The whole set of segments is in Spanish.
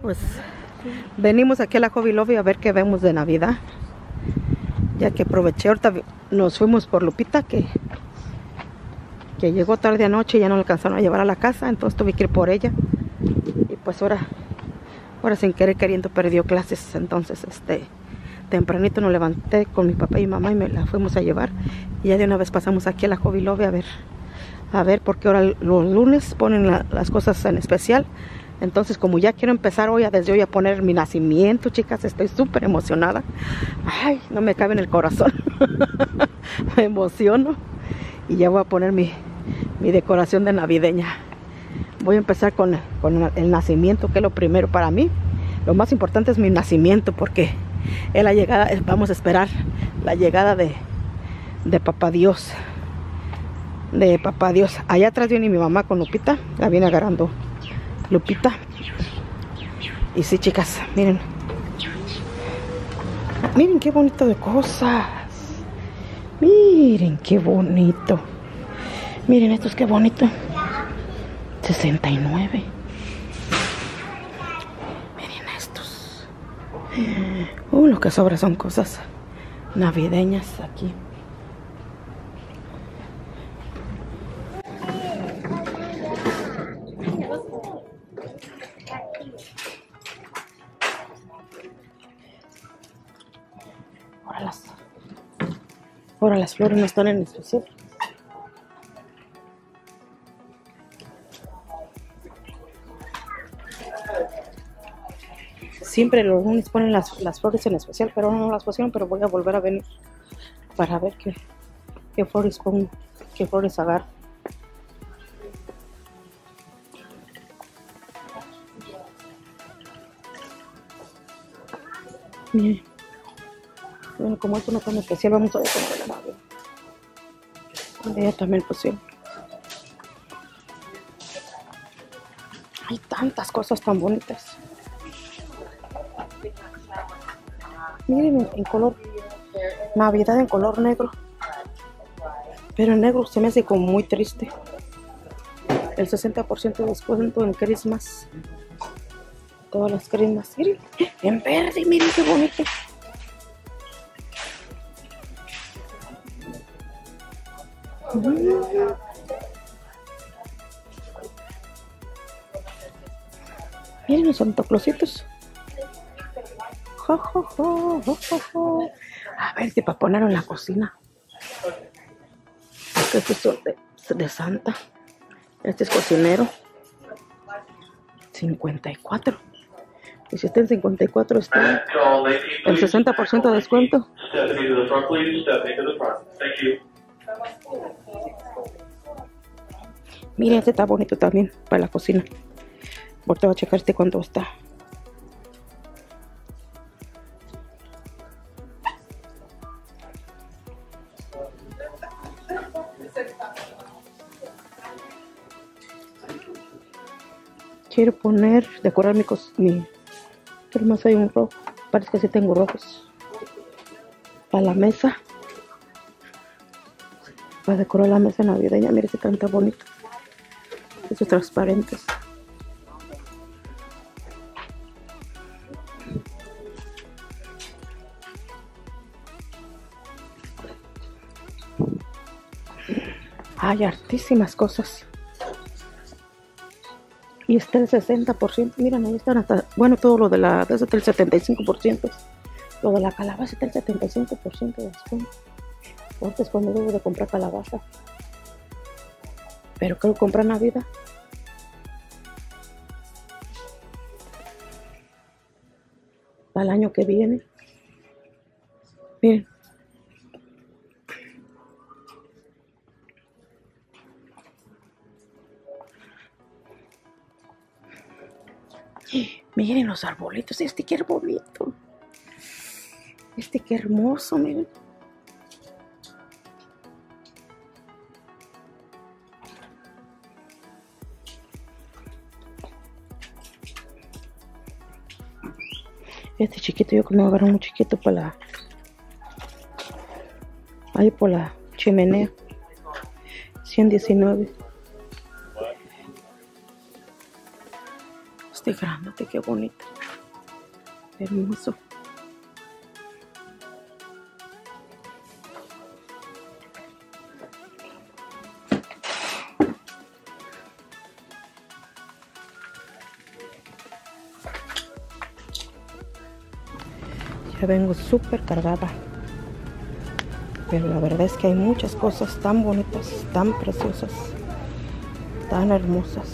Pues venimos aquí a la Hobby Lobby a ver qué vemos de Navidad. Ya que aproveché, ahorita nos fuimos por Lupita, que llegó tarde anoche y ya no la alcanzaron a llevar a la casa, entonces tuve que ir por ella. Y pues ahora sin querer queriendo perdió clases, entonces tempranito nos levanté con mi papá y mamá y me la fuimos a llevar. Y ya de una vez pasamos aquí a la Hobby Lobby a ver porque ahora los lunes ponen las cosas en especial. Entonces, como ya quiero empezar desde hoy a poner mi nacimiento, chicas, estoy súper emocionada. Ay, no me cabe en el corazón. Me emociono. Y ya voy a poner mi decoración de navideña. Voy a empezar con el nacimiento, que es lo primero para mí. Lo más importante es mi nacimiento, porque es la llegada, vamos a esperar la llegada de Papá Dios. De Papá Dios. Allá atrás viene mi mamá con Lupita. La viene agarrando Lupita. Y sí, chicas, miren qué bonito de cosas. Miren qué bonito. Miren estos, qué bonito. 69. Miren estos. Lo que sobra son cosas navideñas aquí. Ahora las flores no están en especial. Siempre los lunes ponen las flores en especial, pero ahora no las pusieron, pero voy a volver a venir para ver qué flores pongo, qué flores agarro. Miren. Bueno, como esto no es tan especial, vamos a ver cómo de la nave. Ella también pusieron. Hay tantas cosas tan bonitas. Miren, en color Navidad, en color negro. Pero el negro se me hace como muy triste. El 60% de descuento en Christmas. Todas las Christmas. Miren, en verde, miren qué bonito. Miren los santaclositos. A ver si para ponerlo en la cocina. Estos son de Santa. Este es cocinero. 54. Y si está en 54 está el 60% de descuento. Miren, este está bonito también para la cocina. Ahorita voy a checar cuánto está. Quiero decorar mi pero más hay un rojo. Parece que sí tengo rojos. Para la mesa. Para decorar la mesa navideña. Mire ese canta bonito. Esos transparentes. Hay hartísimas cosas. Y está el 60%. Miren, ahí están hasta... Bueno, todo lo de eso está el 75%. Lo de la calabaza está el 75% de descuento. Porque es cuando debo de comprar calabaza. Pero quiero comprar Navidad. Para el año que viene. Miren. Miren los arbolitos. Este qué bonito. Este qué hermoso, miren. Este chiquito, yo creo que me voy a agarrar un chiquito para ahí por la chimenea. 119. Este grandote, qué bonito. Hermoso. Ya vengo súper cargada. Pero la verdad es que hay muchas cosas tan bonitas, tan preciosas, tan hermosas.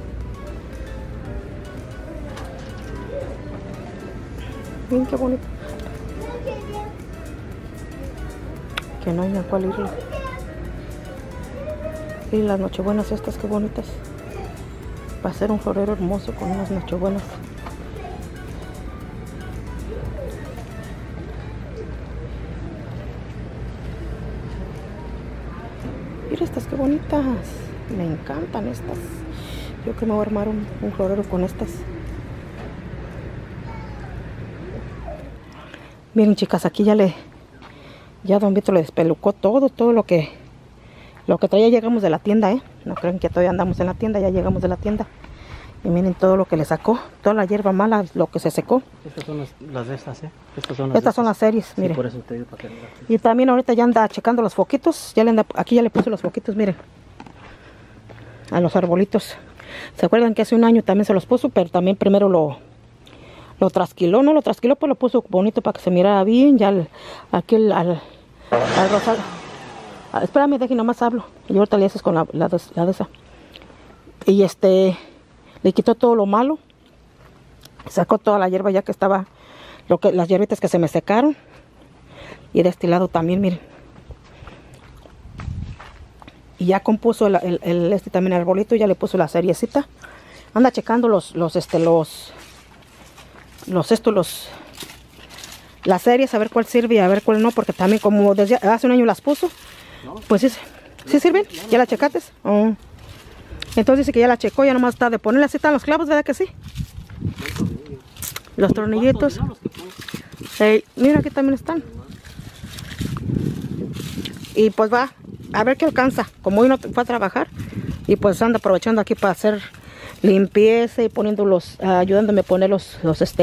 Miren qué bonito. Que no hay a cuál irle. Y las nochebuenas estas, qué bonitas. Va a ser un florero hermoso con unas nochebuenas. Mira estas, qué bonitas. Me encantan estas. Yo creo que me voy a armar un florero con estas. Miren, chicas, aquí ya Don Vito le despelucó todo lo que traía. Llegamos de la tienda, no creen que todavía andamos en la tienda, ya llegamos de la tienda. Y miren todo lo que le sacó, toda la hierba mala, lo que se secó. Estas son las de estas, Estas son las series, sí, miren. por eso te digo para que... Y también ahorita ya anda checando los foquitos. Aquí ya le puse los foquitos, miren. A los arbolitos. ¿Se acuerdan que hace un año también se los puso? Pero también primero lo trasquiló, no lo trasquiló, pues lo puso bonito para que se mirara bien. Ya aquí al rosal. Espérame, deje, nomás hablo. Y ahorita le haces con la de esa. Y le quitó todo lo malo. Sacó toda la hierba ya que estaba, las hierbitas que se me secaron. Y de este lado también, miren. Y ya compuso también el arbolito, ya le puso la seriecita. Anda checando las series, a ver cuál sirve y a ver cuál no, porque también como desde hace un año las puso, no, pues sí sirven. ¿Ya la checaste? Oh. Entonces dice que ya la checó, ya nomás está de ponerle. Así están los clavos, ¿verdad que sí? Los tornillitos. Mira, aquí también están. Y pues va a ver qué alcanza. Como hoy no fue a trabajar, y pues anda aprovechando aquí para hacer limpieza y poniendo ayudándome a poner los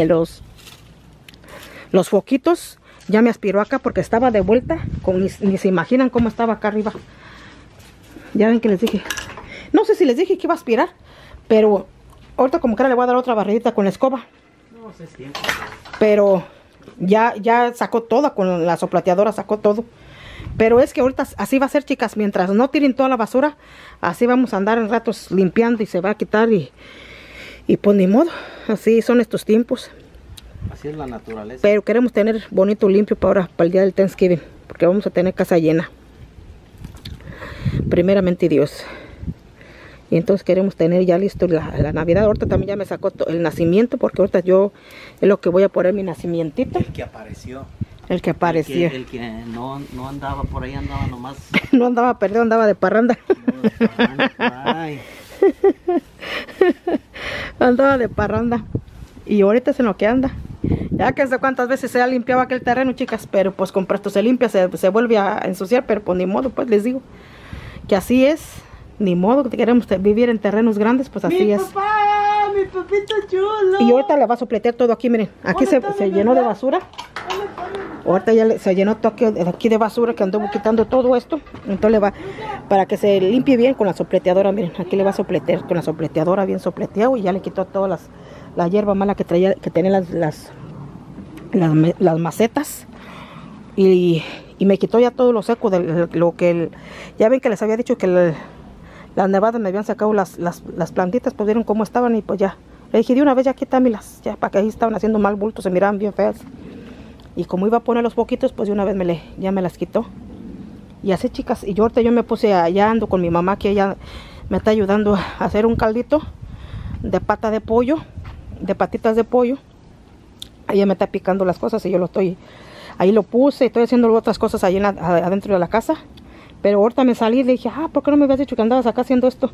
foquitos. Ya me aspiró acá porque estaba de vuelta. Ni se imaginan cómo estaba acá arriba. Ya ven que les dije. No sé si les dije que iba a aspirar, pero ahorita como que ahora le voy a dar otra barridita con la escoba. No sé si. Pero ya sacó toda, con la soplateadora sacó todo. Pero es que ahorita así va a ser, chicas, mientras no tiren toda la basura, así vamos a andar en ratos limpiando y se va a quitar y pues ni modo, así son estos tiempos. Así es la naturaleza. Pero queremos tener bonito, limpio para el día del Thanksgiving, porque vamos a tener casa llena. Primeramente Dios. Y entonces queremos tener ya listo la Navidad. Ahorita también ya me sacó el nacimiento, porque ahorita yo es lo que voy a poner mi nacimientito. El que apareció. El que apareció. El que no andaba por ahí, andaba nomás. No andaba perdido, andaba de parranda. Ay. Andaba de parranda. Y ahorita es en lo que anda. Ya que sé cuántas veces se ha limpiado aquel terreno, chicas. Pero pues con presto se limpia, se vuelve a ensuciar. Pero pues ni modo, pues les digo que así es. Ni modo, que queremos vivir en terrenos grandes, pues así es. Mi papito chulo. Y ahorita le va a sopletear todo aquí, miren. Aquí se llenó de basura. Ahorita ya se llenó todo aquí de basura, que anduvo quitando todo esto. Entonces le va, para que se limpie bien con la sopleteadora, miren. Aquí le va a sopletear con la sopleteadora bien sopleteado. Y ya le quitó toda la hierba mala que tenía las macetas. Y me quitó ya todo lo seco de lo que ya ven que les había dicho que las nevadas me habían sacado las plantitas, pues vieron cómo estaban y pues ya. Le dije de una vez ya quítamelas, ya para que ahí estaban haciendo mal bulto, se miraban bien feas. Y como iba a poner los poquitos, pues de una vez ya me las quitó. Y así, chicas, y yo ahorita me puse allá, ando con mi mamá, que ella me está ayudando a hacer un caldito de pata de pollo, de patitas de pollo. Ella me está picando las cosas y yo ahí lo puse, estoy haciendo otras cosas ahí adentro de la casa. Pero ahorita me salí y le dije, ¿por qué no me habías dicho que andabas acá haciendo esto?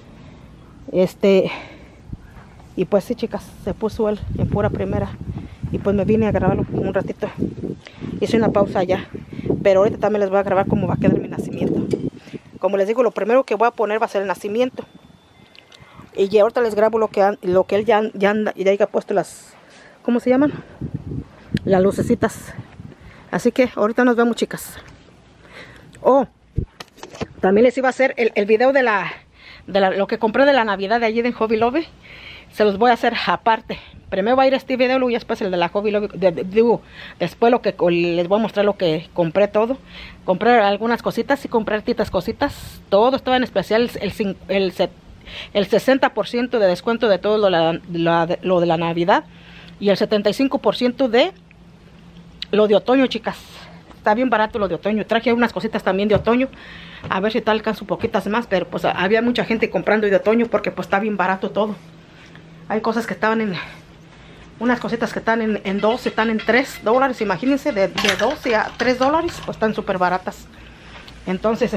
Y pues sí, chicas, se puso él en pura primera. Y pues me vine a grabarlo un ratito. Hice una pausa allá. Pero ahorita también les voy a grabar cómo va a quedar mi nacimiento. Como les digo, lo primero que voy a poner va a ser el nacimiento. Y ya ahorita les grabo lo que él ya haya puesto ¿cómo se llaman? las lucecitas. Así que ahorita nos vemos, chicas. Oh, también les iba a hacer el video de lo que compré de la Navidad de allí de Hobby Lobby. Se los voy a hacer aparte. Primero va a ir este video, luego después el de la Hobby Lobby. Después les voy a mostrar lo que compré todo. Compré algunas cositas y compré hartitas cositas. Todo estaba en especial. El 60% de descuento de todo lo de la Navidad. Y el 75% de lo de otoño, chicas. Está bien barato lo de otoño. Traje unas cositas también de otoño. A ver si te alcanzo poquitas más. Pero pues había mucha gente comprando de otoño porque pues está bien barato todo. Hay cosas que estaban en... Unas cositas que están en 2, están en $3. Imagínense, de 12 a $3. Pues están súper baratas. Entonces,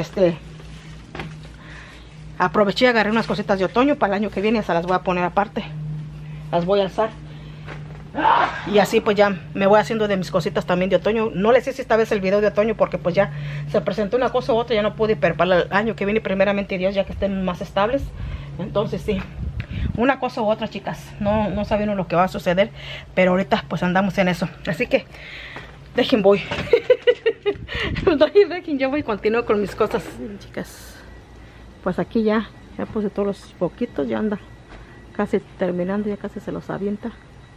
aproveché y agarré unas cositas de otoño. Para el año que viene se las voy a poner aparte. Las voy a alzar. Y así pues ya me voy haciendo de mis cositas también de otoño. No les hice esta vez el video de otoño porque pues ya se presentó una cosa u otra. Ya no pude, pero para el año que viene primeramente Dios, ya que estén más estables. Entonces sí, una cosa u otra, chicas. No sabemos lo que va a suceder, pero ahorita pues andamos en eso. Así que dejen voy. Dejen yo voy y continúo con mis cosas. Bien, chicas, pues aquí ya puse todos los poquitos. Ya anda casi terminando, ya casi se los avienta.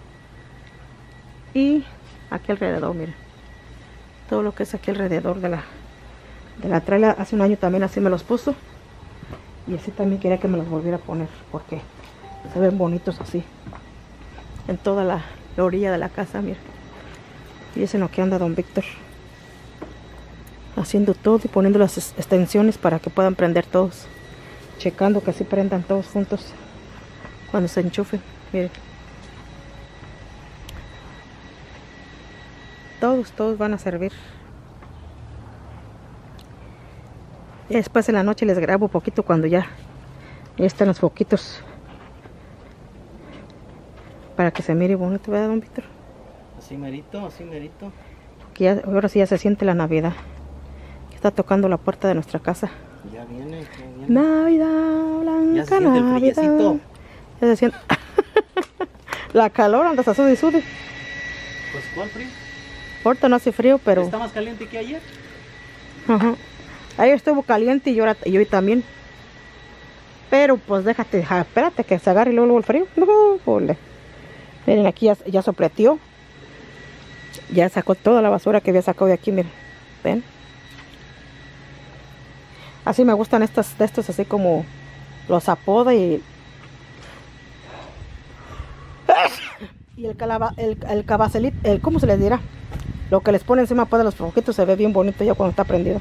Y aquí alrededor, miren, todo lo que es aquí alrededor de la traila. Hace un año también así me los puso. Y así también quería que me los volviera a poner, porque se ven bonitos así en toda la orilla de la casa, miren. Y es en lo que anda don Víctor, haciendo todo y poniendo las extensiones para que puedan prender todos, checando que así prendan todos juntos cuando se enchufen. Miren, todos van a servir. Y después en la noche les grabo un poquito cuando ya están los foquitos, para que se mire bonito, ¿verdad, don Víctor? Así merito, así merito. Que ya, ahora sí ya se siente la Navidad. Está tocando la puerta de nuestra casa. Ya viene, ya viene. Navidad, blanca, ya se siente el Navidad. friecito. Ya se siente. La calor, andas a sudi sudi. Pues ¿cuál frío? Ahorita no hace frío, pero... ¿Está más caliente que ayer? Ajá. Ayer estuvo caliente y hoy también. Pero pues déjate, espérate que se agarre y luego el frío. No, ole. Miren, aquí ya sopleteó. Ya sacó toda la basura que había sacado de aquí, miren. ¿Ven? Así me gustan de estos así como los apoda y el cabacelito, ¿cómo se les dirá? Lo que les pone encima pues, de los foquitos se ve bien bonito ya cuando está prendido.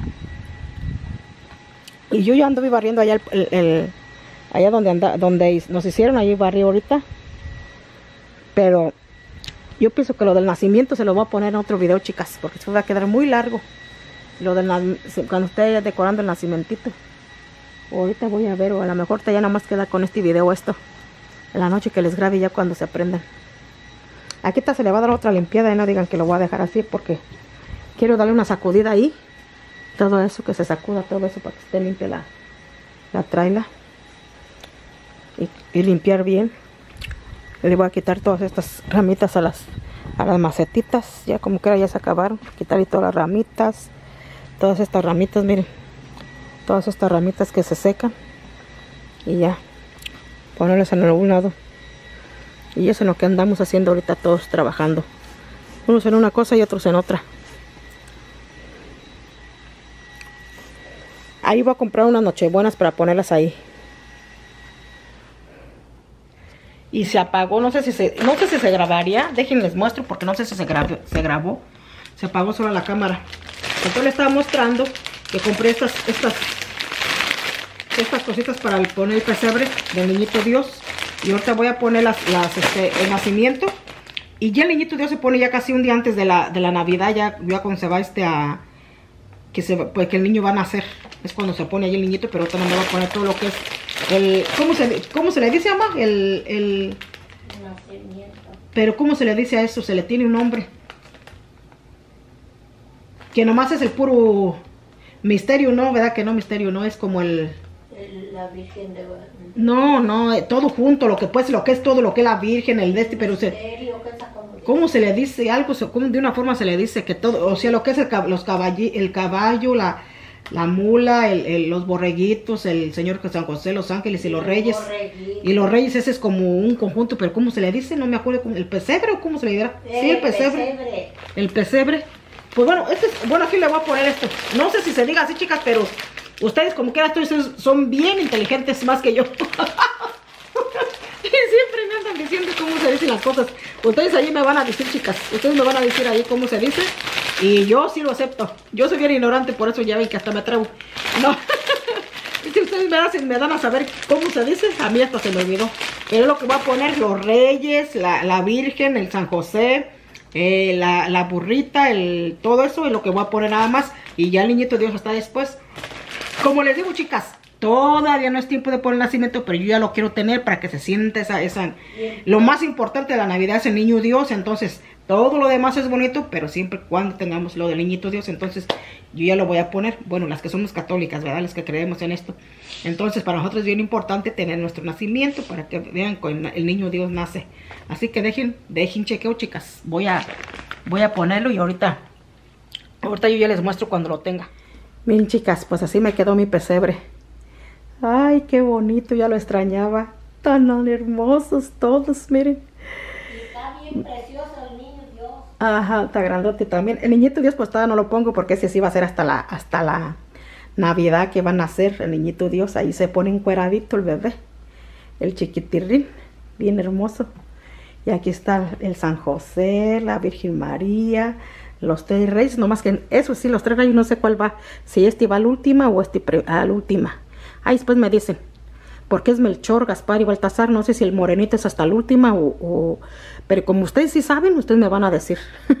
Y yo ya ando barriendo allá allá donde nos hicieron, ahí barrí ahorita. Pero yo pienso que lo del nacimiento se lo voy a poner en otro video, chicas, porque se va a quedar muy largo. Lo del cuando esté decorando el nacimentito. Ahorita voy a ver, o a lo mejor ya nada más queda con este video esto. En la noche que les grabe ya cuando se aprendan. Aquí se le va a dar otra limpiada y no digan que lo voy a dejar así porque quiero darle una sacudida ahí. Todo eso, que se sacuda todo eso para que esté limpia la traila. Y limpiar bien. Le voy a quitar todas estas ramitas a las macetitas. Ya como que ahora ya se acabaron. Quitarle todas las ramitas. Todas estas ramitas, miren. Todas estas ramitas que se secan. Y ya. Ponerlas en algún lado. Y eso es lo que andamos haciendo ahorita todos trabajando. Unos en una cosa y otros en otra. Ahí voy a comprar unas nochebuenas para ponerlas ahí. Y se apagó, no sé si se grabaría. Déjenles muestro porque no sé si se grabó. Se apagó solo la cámara. Entonces les estaba mostrando que compré estas cositas para poner el pesebre del niñito Dios. Y ahorita voy a poner el nacimiento. Y ya el niñito Dios se pone ya casi un día antes de la Navidad. Ya cuando se va pues que el niño va a nacer. Es cuando se pone ahí el niñito. Pero ahorita no me voy a poner todo lo que es ¿cómo se le dice, mamá? El nacimiento. Pero ¿cómo se le dice a eso? Se le tiene un nombre. Que nomás es el puro misterio, ¿no? ¿Verdad que no? Misterio, ¿no? Es como la Virgen de Guadalupe. No, todo junto, lo que es todo lo que es la Virgen, el pero misterio, que es como ¿cómo se le dice algo? Como de una forma se le dice que todo, o sea, lo que es el caballo, la mula, los borreguitos, el Señor San José, los ángeles y los reyes. Y los reyes, ese es como un conjunto, pero ¿cómo se le dice? No me acuerdo, ¿el pesebre o cómo se le dirá? Sí, el pesebre. El pesebre. Pues bueno, bueno, aquí le voy a poner esto. No sé si se diga así, chicas, pero ustedes como quiera son bien inteligentes más que yo. Y siempre me andan diciendo cómo se dicen las cosas. Ustedes allí me van a decir, chicas. Ustedes me van a decir ahí cómo se dice. Y yo sí lo acepto. Yo soy bien ignorante, por eso ya ven que hasta me atrevo. No. Si ustedes me dan a saber cómo se dice, a mí hasta se me olvidó. Pero es lo que voy a poner: los reyes, la Virgen, el San José, la burrita, todo eso es lo que voy a poner nada más. Y ya el niñito Dios está después. Como les digo, chicas, todavía no es tiempo de poner el nacimiento, pero yo ya lo quiero tener para que se sienta esa. Lo más importante de la Navidad es el niño Dios. Entonces todo lo demás es bonito, pero siempre cuando tengamos lo del niñito Dios, entonces yo ya lo voy a poner. Bueno, las que somos católicas, ¿verdad? Las que creemos en esto. Entonces para nosotros es bien importante tener nuestro nacimiento para que vean que el niño Dios nace. Así que dejen chequeo, chicas. Voy a ponerlo y ahorita yo ya les muestro cuando lo tenga. Miren, chicas, pues así me quedó mi pesebre. Ay, qué bonito, ya lo extrañaba. Tan hermosos todos, miren. Y está bien precioso el niño Dios. Ajá, está grandote también. El niñito Dios pues todavía no lo pongo porque ese sí va a ser hasta la Navidad que van a hacer el niñito Dios. Ahí se pone encueradito el bebé, el chiquitirrín, bien hermoso. Y aquí está el San José, la Virgen María, los 3 reyes. Nomás que eso sí, los 3 reyes no sé cuál va. Si este va al última o este al última. Ahí después me dicen, porque es Melchor, Gaspar y Baltasar. No sé si el morenito es hasta la última pero como ustedes sí saben, ustedes me van a decir.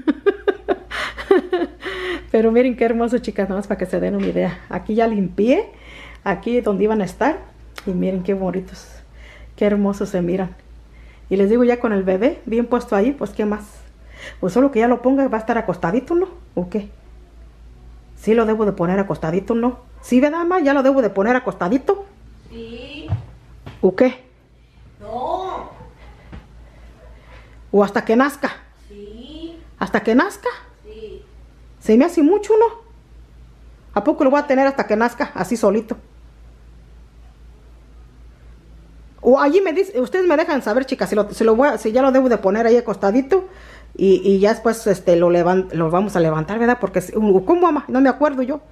Pero miren qué hermoso, chicas, nomás para que se den una idea. Aquí ya limpié, aquí donde iban a estar. Y miren qué bonitos, qué hermosos se miran. Y les digo, ya con el bebé bien puesto ahí, pues qué más. Pues solo que ya lo ponga, va a estar acostadito, ¿no? ¿O qué? Sí lo debo de poner acostadito, ¿no? ¿Sí, verdad, ma? ¿Ya lo debo de poner acostadito? Sí. ¿O qué? No. ¿O hasta que nazca? Sí. ¿Hasta que nazca? Sí. Se me hace mucho, ¿no? ¿A poco lo voy a tener hasta que nazca, así solito? O allí me dice, ustedes me dejan saber, chicas, si ya lo debo de poner ahí acostadito y ya después lo vamos a levantar, ¿verdad? Porque, ¿cómo, mamá? No me acuerdo yo.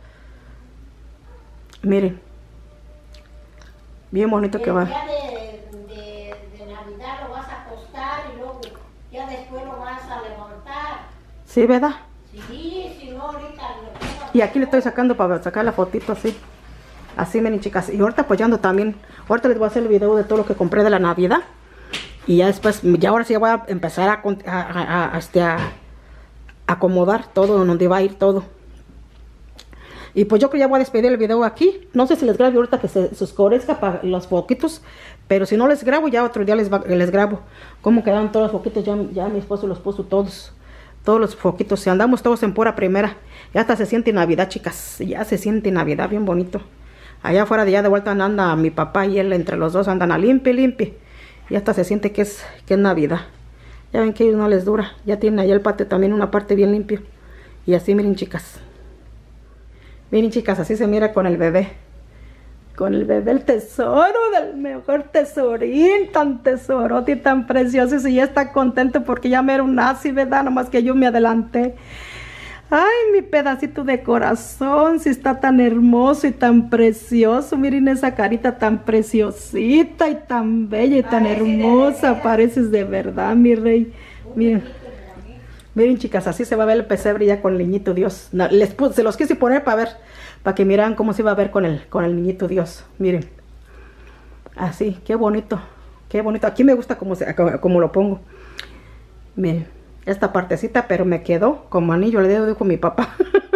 Miren, bien bonito que va. El día de Navidad lo vas a acostar y luego ya después lo vas a levantar. Sí, ¿verdad? Sí, si no ahorita Y aquí le estoy sacando para sacar la fotito así. Así, miren, chicas. Y ahorita apoyando también. Ahorita les voy a hacer el video de todo lo que compré de la Navidad. Y ya después, ya ahora sí voy a empezar a acomodar todo, donde va a ir todo. Y pues yo creo que ya voy a despedir el video aquí. No sé si les grabo ahorita que se oscurezca para los foquitos. Pero si no les grabo, ya otro día les grabo cómo quedaron todos los foquitos. Ya mi esposo los puso todos los foquitos. Si andamos todos en pura primera. Ya hasta se siente Navidad, chicas. Ya se siente Navidad, bien bonito. Allá afuera de vuelta anda mi papá y él, entre los dos andan a limpie. Y hasta se siente que es Navidad. Ya ven que a ellos no les dura. Ya tienen allá el patio también una parte bien limpio. Y así, miren, chicas. Miren, chicas, así se mira con el bebé. Con el bebé, el tesoro del mejor tesorín, tan tesorote y tan precioso. Y ya está contento porque ya me era un nazi, ¿verdad? Nomás que yo me adelanté. Ay, mi pedacito de corazón, si está tan hermoso y tan precioso. Miren esa carita tan preciosita y tan bella y tan hermosa. Pareces de verdad, mi rey. Miren. Miren, chicas, así se va a ver el pesebre ya con el niñito Dios. No, se los quise poner para que miran cómo se va a ver con el niñito Dios. Miren. Así, qué bonito. Qué bonito. Aquí me gusta como lo pongo. Miren, esta partecita, pero me quedó como anillo al dedo, dijo mi papá.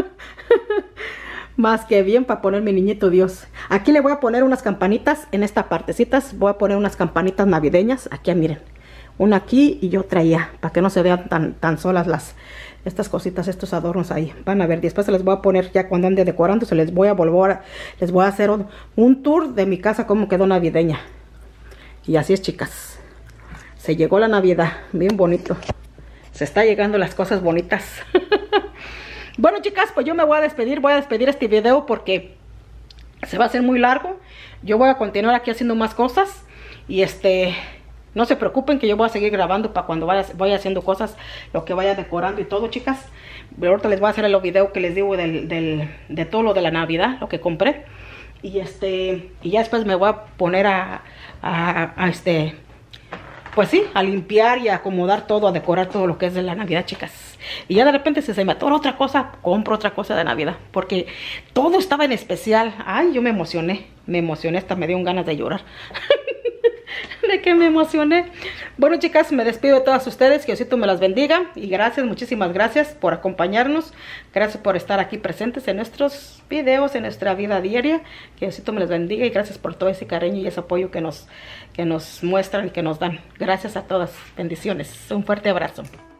Más que bien para poner mi niñito Dios. Aquí le voy a poner unas campanitas en esta partecita. Voy a poner unas campanitas navideñas. Aquí, miren. Una aquí y otra allá, para que no se vean tan solas estas cositas, estos adornos ahí. Van a ver, después se les voy a poner ya cuando ande decorando, les voy a hacer un tour de mi casa, cómo quedó navideña. Y así es, chicas. Se llegó la Navidad, bien bonito. Se está llegando las cosas bonitas. Bueno, chicas, pues yo me voy a despedir este video porque se va a hacer muy largo. Yo voy a continuar aquí haciendo más cosas y no se preocupen que yo voy a seguir grabando para cuando vaya haciendo cosas, lo que vaya decorando y todo, chicas. Pero ahorita les voy a hacer el video que les digo de todo lo de la Navidad, lo que compré. Y ya después me voy a poner pues sí, a limpiar y a acomodar todo, a decorar todo lo que es de la Navidad, chicas. Y ya de repente si se me atora otra cosa, compro otra cosa de Navidad. Porque todo estaba en especial. Ay, yo me emocioné, hasta me dio ganas de llorar. De que me emocioné. Bueno, chicas, me despido de todas ustedes. Que Diosito me las bendiga. Y gracias, muchísimas gracias por acompañarnos. Gracias por estar aquí presentes en nuestros videos, en nuestra vida diaria. Que Diosito me las bendiga. Y gracias por todo ese cariño y ese apoyo que nos muestran y que nos dan. Gracias a todas. Bendiciones. Un fuerte abrazo.